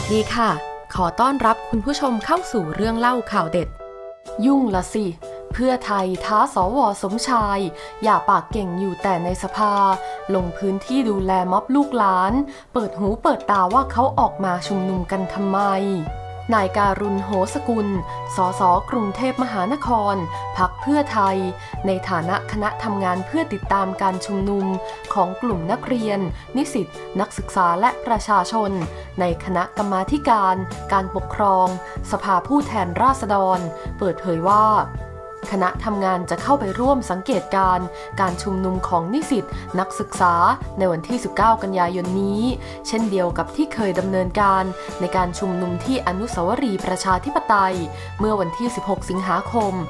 วัสดีค่ะขอต้อนรับคุณผู้ชมเข้าสู่เรื่องเล่าข่าวเด็ดยุ่งละสิเพื่อไทยท้าสว.สมชายอย่าปากเก่งอยู่แต่ในสภาลงพื้นที่ดูแลม็อบลูกหลานเปิดหูเปิดตาว่าเขาออกมาชุมนุมกันทำไมนายการุณ โหสกุล สส.กรุงเทพมหานคร พรรคเพื่อไทยในฐานะคณะทำงานเพื่อติดตามการชุมนุมของกลุ่มนักเรียนนิสิตนักศึกษาและประชาชนในคณะกรรมาธิการการปกครองสภาผู้แทนราษฎรเปิดเผยว่าคณะทำงานจะเข้าไปร่วมสังเกตการชุมนุมของนิสิตนักศึกษาในวันที่ 19 กันยายนนี้เช่นเดียวกับที่เคยดำเนินการในการชุมนุมที่อนุสาวรีย์ประชาธิปไตยเมื่อวันที่ 16 สิงหาคม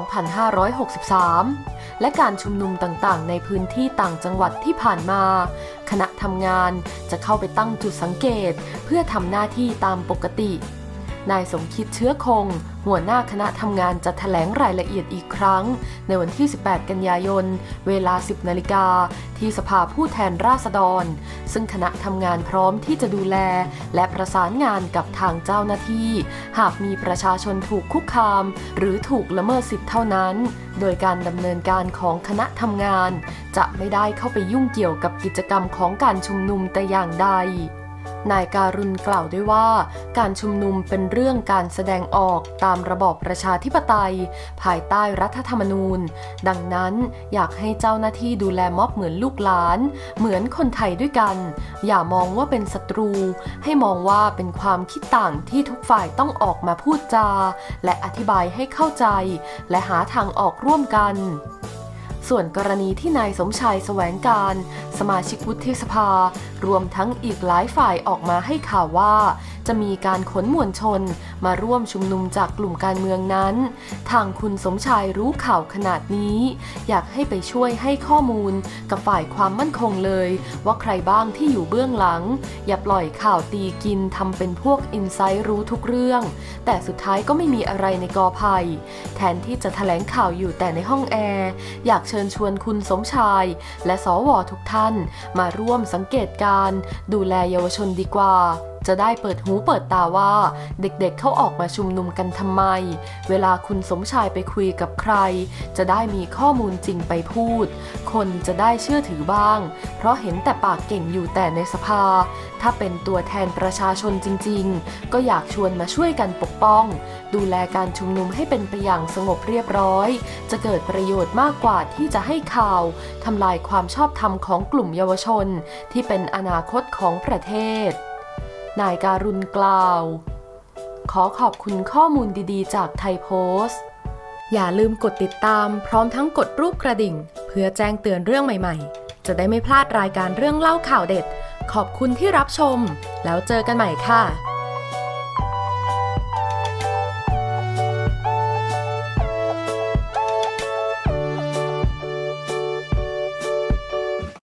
2563 และการชุมนุมต่างๆในพื้นที่ต่างจังหวัดที่ผ่านมาคณะทำงานจะเข้าไปตั้งจุดสังเกตเพื่อทำหน้าที่ตามปกตินายสมคิดเชื้อคงหัวหน้าคณะทำงานจะแถลงรายละเอียดอีกครั้งในวันที่ 18 กันยายนเวลา 10 นาฬิกาที่สภาผู้แทนราษฎรซึ่งคณะทำงานพร้อมที่จะดูแลและประสานงานกับทางเจ้าหน้าที่หากมีประชาชนถูกคุกคามหรือถูกละเมิดสิทธิเท่านั้นโดยการดำเนินการของคณะทำงานจะไม่ได้เข้าไปยุ่งเกี่ยวกับกิจกรรมของการชุมนุมแต่อย่างใดนายการุณกล่าวด้วยว่าการชุมนุมเป็นเรื่องการแสดงออกตามระบอบประชาธิปไตยภายใต้รัฐธรรมนูญดังนั้นอยากให้เจ้าหน้าที่ดูแลม็อบเหมือนลูกหลานเหมือนคนไทยด้วยกันอย่ามองว่าเป็นศัตรูให้มองว่าเป็นความคิดต่างที่ทุกฝ่ายต้องออกมาพูดจาและอธิบายให้เข้าใจและหาทางออกร่วมกันส่วนกรณีที่นายสมชายแสวงการสมาชิกวุฒิสภารวมทั้งอีกหลายฝ่ายออกมาให้ข่าวว่าจะมีการขนมวลชนมาร่วมชุมนุมจากกลุ่มการเมืองนั้นทางคุณสมชายรู้ข่าวขนาดนี้อยากให้ไปช่วยให้ข้อมูลกับฝ่ายความมั่นคงเลยว่าใครบ้างที่อยู่เบื้องหลังอย่าปล่อยข่าวตีกินทำเป็นพวกอินไซต์รู้ทุกเรื่องแต่สุดท้ายก็ไม่มีอะไรในกอไผ่แทนที่จะแถลงข่าวอยู่แต่ในห้องแอร์อยากเชิญชวนคุณสมชายและสว.ทุกท่านมาร่วมสังเกตการดูแลเยาวชนดีกว่าจะได้เปิดหูเปิดตาว่าเด็กๆเขาออกมาชุมนุมกันทำไมเวลาคุณสมชายไปคุยกับใครจะได้มีข้อมูลจริงไปพูดคนจะได้เชื่อถือบ้างเพราะเห็นแต่ปากเก่งอยู่แต่ในสภาถ้าเป็นตัวแทนประชาชนจริงๆก็อยากชวนมาช่วยกันปกป้องดูแลการชุมนุมให้เป็นไปอย่างสงบเรียบร้อยจะเกิดประโยชน์มากกว่าที่จะให้ข่าวทำลายความชอบธรรมของกลุ่มเยาวชนที่เป็นอนาคตของประเทศนายการุณกล่าวขอขอบคุณข้อมูลดีๆจากไทยโพสต์อย่าลืมกดติดตามพร้อมทั้งกดรูปกระดิ่งเพื่อแจ้งเตือนเรื่องใหม่ๆจะได้ไม่พลาดรายการเรื่องเล่าข่าวเด็ดขอบคุณที่รับชมแล้วเจอกันใหม่ค่ะ